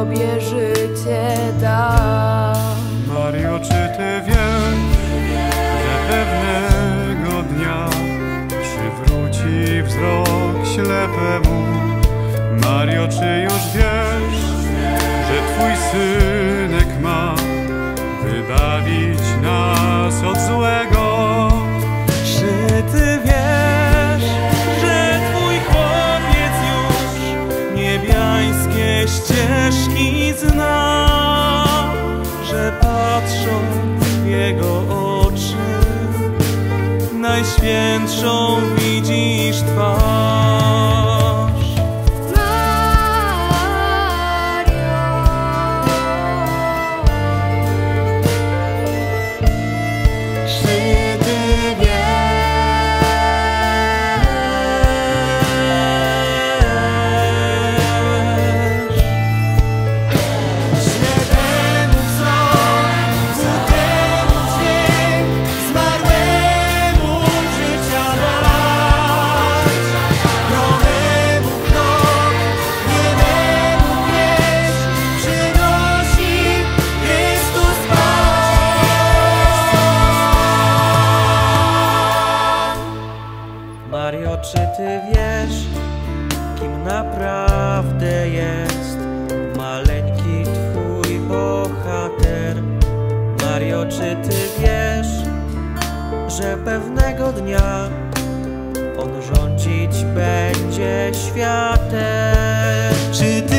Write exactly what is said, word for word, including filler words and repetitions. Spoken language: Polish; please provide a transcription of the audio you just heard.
Tobie życie da. Mario, czy Ty wiesz, że pewnego dnia przywróci wzrok ślepemu? Mario, czy już wiesz, że Twój Synek ma wybawić nas od złego? Czy Ty wiesz, że Twój chłopiec już niebiańskie ścieżki zna? Że patrzą w Jego oczy, Najświętszą widzisz twarz. Mario, czy Ty wiesz, kim naprawdę jest maleńki Twój bohater? Mario, czy Ty wiesz, że pewnego dnia on rządzić będzie światem? Czy Ty